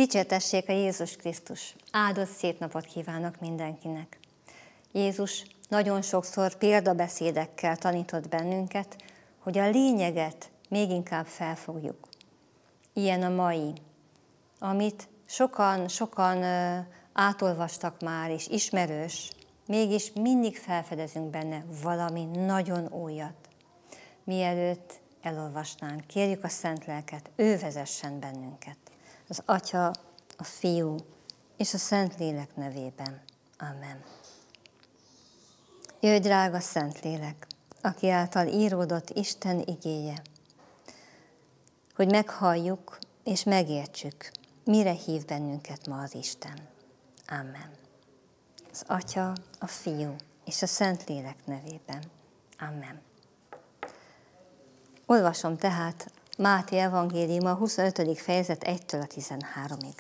Dicsértessék a Jézus Krisztus! Áldott szép napot kívánok mindenkinek! Jézus nagyon sokszor példabeszédekkel tanított bennünket, hogy a lényeget még inkább felfogjuk. Ilyen a mai, amit sokan átolvastak már, és ismerős, mégis mindig felfedezünk benne valami nagyon újat. Mielőtt elolvasnánk, kérjük a Szent Lelket, ő vezessen bennünket. Az Atya, a Fiú és a Szentlélek nevében. Amen. Jöjj, drága Szentlélek, aki által íródott Isten igéje, hogy meghalljuk és megértsük, mire hív bennünket ma az Isten. Amen. Az Atya, a Fiú és a Szentlélek nevében. Amen. Olvasom tehát Máté evangéliuma 25. fejezet 1-től 13-ig.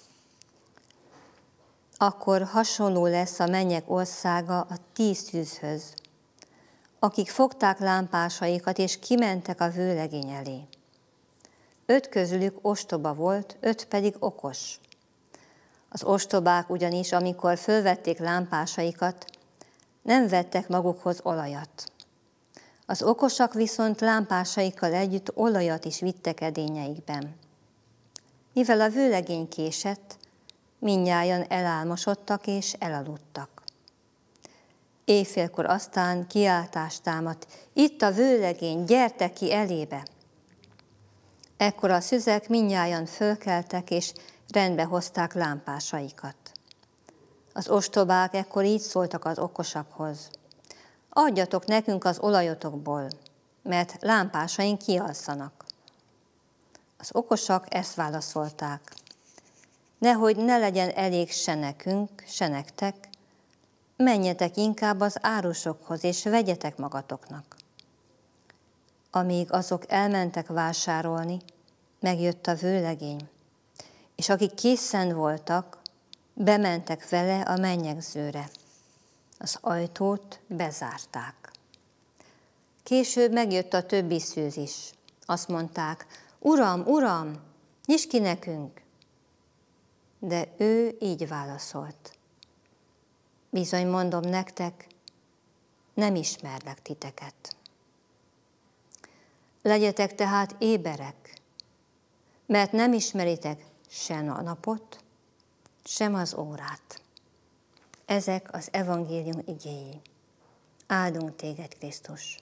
Akkor hasonló lesz a mennyek országa a 10 szűzhöz, akik fogták lámpásaikat és kimentek a vőlegény elé. 5 közülük ostoba volt, 5 pedig okos. Az ostobák ugyanis, amikor fölvették lámpásaikat, nem vettek magukhoz olajat. Az okosak viszont lámpásaikkal együtt olajat is vittek edényeikben. Mivel a vőlegény késett, mindnyájan elálmosodtak és elaludtak. Éjfélkor aztán kiáltást támadt, itt a vőlegény, gyertek ki elébe! Ekkor a szüzek mindnyájan fölkeltek és rendbe hozták lámpásaikat. Az ostobák ekkor így szóltak az okosakhoz. Adjatok nekünk az olajotokból, mert lámpásaink kialszanak. Az okosak ezt válaszolták. Nehogy ne legyen elég se nekünk, se nektek, menjetek inkább az árusokhoz, és vegyetek magatoknak. Amíg azok elmentek vásárolni, megjött a vőlegény, és akik készen voltak, bementek vele a mennyegzőre. Az ajtót bezárták. Később megjött a többi szűz is. Azt mondták, Uram, Uram, nyisd ki nekünk! De ő így válaszolt. Bizony mondom nektek, nem ismerlek titeket. Legyetek tehát éberek, mert nem ismeritek sem a napot, sem az órát. Ezek az evangélium igéi. Áldunk téged, Krisztus!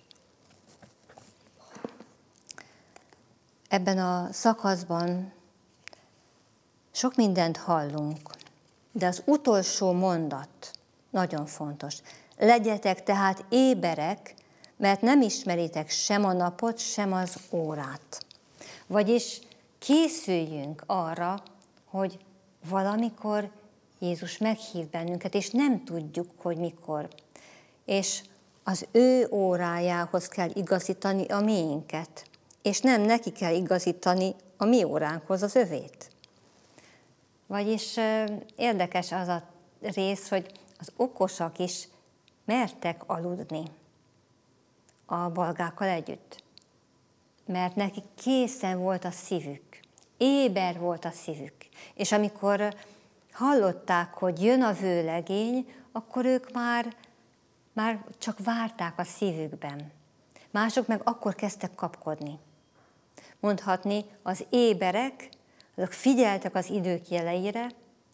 Ebben a szakaszban sok mindent hallunk, de az utolsó mondat nagyon fontos. Legyetek tehát éberek, mert nem ismeritek sem a napot, sem az órát. Vagyis készüljünk arra, hogy valamikor Jézus meghív bennünket, és nem tudjuk, hogy mikor. És az ő órájához kell igazítani a miénket, és nem neki kell igazítani a mi óránkhoz az övét. Vagyis érdekes az a rész, hogy az okosak is mertek aludni a balgákkal együtt. Mert nekik készen volt a szívük, éber volt a szívük. És amikor hallották, hogy jön a vőlegény, akkor ők már csak várták a szívükben. Mások meg akkor kezdtek kapkodni. Mondhatni, az éberek, azok figyeltek az idők jeleire,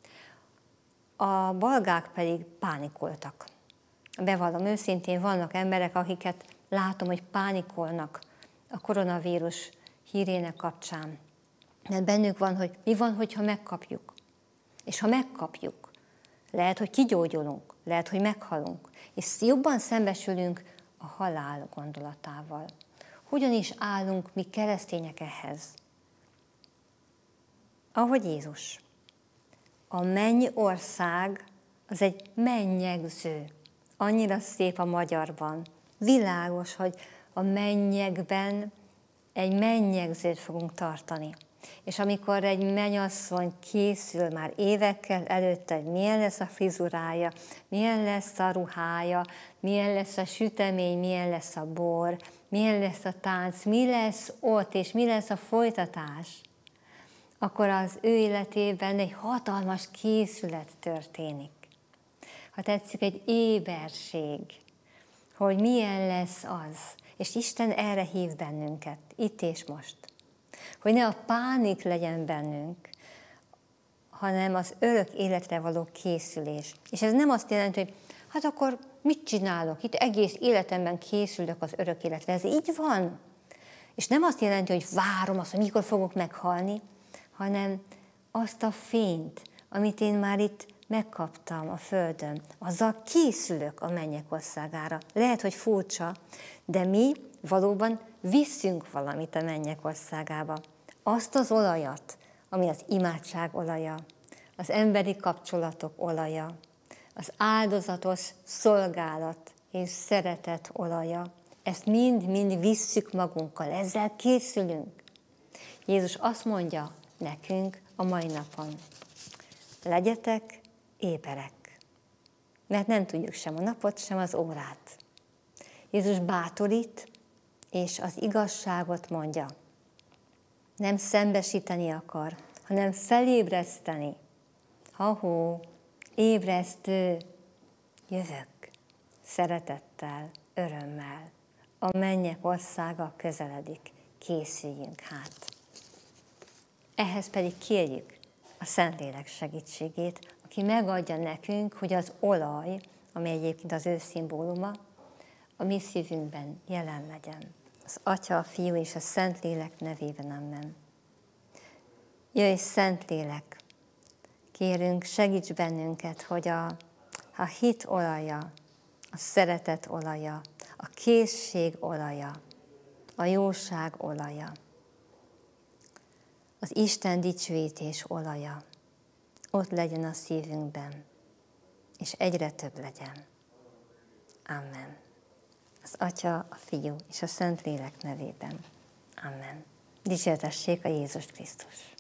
a balgák pedig pánikoltak. Bevallom őszintén, vannak emberek, akiket látom, hogy pánikolnak a koronavírus hírének kapcsán. Mert bennük van, hogy mi van, hogyha megkapjuk. És ha megkapjuk, lehet, hogy kigyógyulunk, lehet, hogy meghalunk, és jobban szembesülünk a halál gondolatával. Hogyan is állunk mi keresztények ehhez? Ahogy Jézus. A mennyország az egy mennyegző. Annyira szép a magyarban. Világos, hogy a mennyekben egy mennyegzőt fogunk tartani. És amikor egy mennyasszony készül már évekkel előtte, hogy milyen lesz a frizurája, milyen lesz a ruhája, milyen lesz a sütemény, milyen lesz a bor, milyen lesz a tánc, mi lesz ott, és mi lesz a folytatás, akkor az ő életében egy hatalmas készület történik. Ha tetszik, egy éberség, hogy milyen lesz az. És Isten erre hív bennünket, itt és most. Hogy ne a pánik legyen bennünk, hanem az örök életre való készülés. És ez nem azt jelenti, hogy hát akkor mit csinálok? Itt egész életemben készülök az örök életre. Ez így van. És nem azt jelenti, hogy várom azt, hogy mikor fogok meghalni, hanem azt a fényt, amit én már itt megkaptam a földön, azzal készülök a mennyek országára. Lehet, hogy furcsa, de mi valóban viszünk valamit a mennyek országába. Azt az olajat, ami az imádság olaja, az emberi kapcsolatok olaja, az áldozatos szolgálat és szeretet olaja. Ezt mind-mind visszük magunkkal, ezzel készülünk. Jézus azt mondja nekünk a mai napon, legyetek éberek, mert nem tudjuk sem a napot, sem az órát. Jézus bátorít, és az igazságot mondja. Nem szembesíteni akar, hanem felébreszteni. Ha-hó, ébresztő, jövök, szeretettel, örömmel. A mennyek országa közeledik, készüljünk hát. Ehhez pedig kérjük a Szentlélek segítségét, aki megadja nekünk, hogy az olaj, ami egyébként az ő szimbóluma, a mi szívünkben jelen legyen. Az Atya, a Fiú és a Szentlélek nevében, amen. Jöjj, Szentlélek! Kérünk, segíts bennünket, hogy a hit olaja, a szeretet olaja, a készség olaja, a jóság olaja, az Isten dicsőítés olaja ott legyen a szívünkben, és egyre több legyen. Amen. Az Atya, a Fiú és a Szentlélek nevében. Amen. Dicsértessék a Jézus Krisztus!